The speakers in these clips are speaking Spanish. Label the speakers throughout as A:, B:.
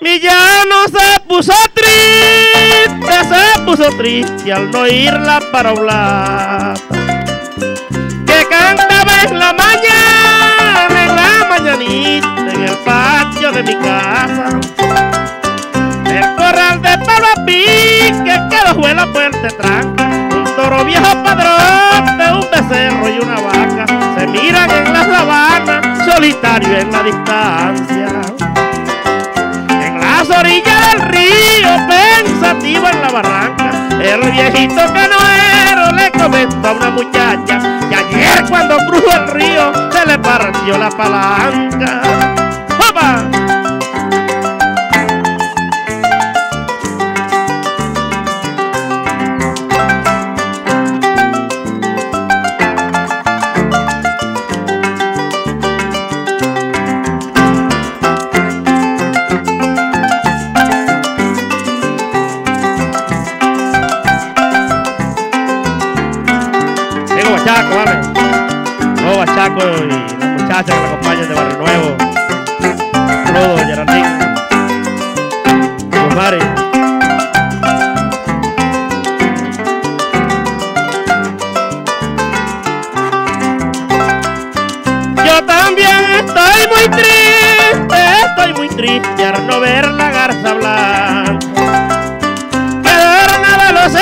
A: Mi llano se puso triste al no oír la paroblata que cantaba en la mañanita en el patio de mi casa. El corral de Pablo a Pique quedó fue la puerta tranca, un toro viejo padrón de un becerro y una vaca se miran en la sabana, solitario en la distancia. En las orillas del río, pensativo en la barranca, el viejito canoero le comentó a una muchacha que ayer cuando cruzó el río se le partió la palanca. ¡Opa! Bachaco, ¿vale? No, Bachaco y la muchacha que me acompañan de Barrio Nuevo. Saludos, Geraldín. Mari. Yo también estoy muy triste al no ver la garza blanca que adornaba los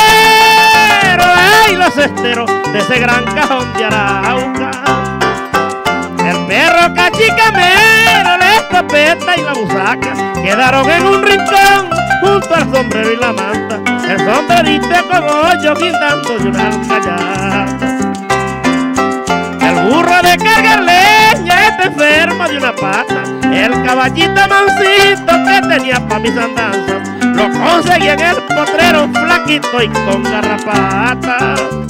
A: esteros de ese gran cajón de Arauca. El perro cachicamero, la escopeta y la busaca quedaron en un rincón junto al sombrero y la manta, el sombrerito con hoyo guindando de una alcayata. El burro de cargar leña está enfermo de una pata, el caballito mansito que tenía pa' mis andanzas lo conseguí en el potrero flaquito y con garrapata.